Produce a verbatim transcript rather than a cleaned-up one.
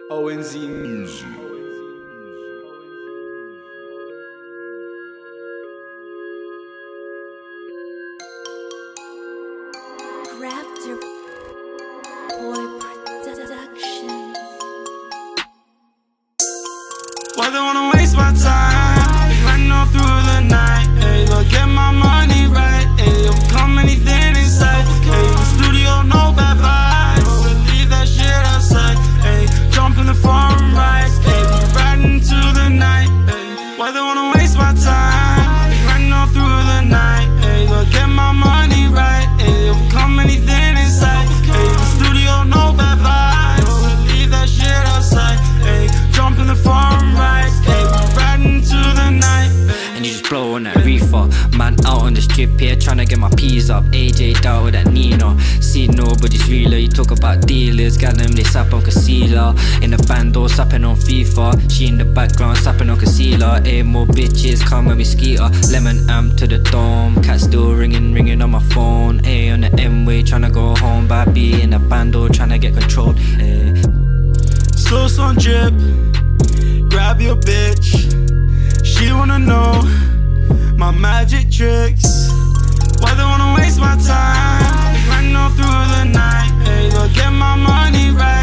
O N Z Music. Raptor Boy Productions. Why they wanna waste my time? Running all through the night. Hey, go get my money right. Hey, overcome anything inside. Hey, the studio, no bad vibes. Leave that shit outside. Hey, jump in the foreign rides. Hey, riding into the night. Hey, why they wanna waste my time? Running all through the night. Hey, go get my money right. Hey, overcome anything inside. Hey, the studio, no bad vibes. Leave that shit outside. Hey, jump in the foreign rides. Hey, riding into the night. And you just blow on that reefer. Man out on the strip here tryna get my peas up. A J out with that Nina. See nobody's realer. You talk about dealers, got them they sap on concealer. In the bando sapping on FIFA. She in the background sapping on concealer. Hey, more bitches come with me skeeter. Lemon amp to the dome. Cat still ringing, ringing on my phone. Hey, on the M-way tryna go home. Bad B in the bando tryna get controlled. Hey. Sauce on drip. Grab your bitch. She wanna know my magic tricks. Why they wanna waste my time? Running all through the night. Hey, go get my money right.